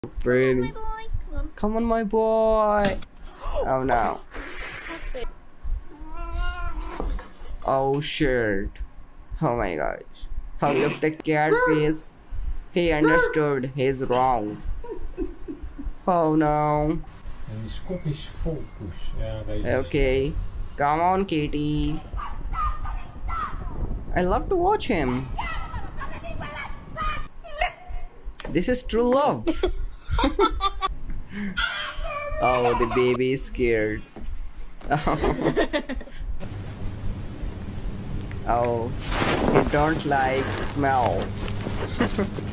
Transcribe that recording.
Really? Come on, my boy. Oh no. Oh shit. Oh my gosh. Oh look the cat face. He understood he's wrong. Oh no. Skopisch focus. Ja, weet je. Okay. Come on, Kitty. I love to watch him. This is true love. Oh, the baby is scared. Oh, he don't like smell.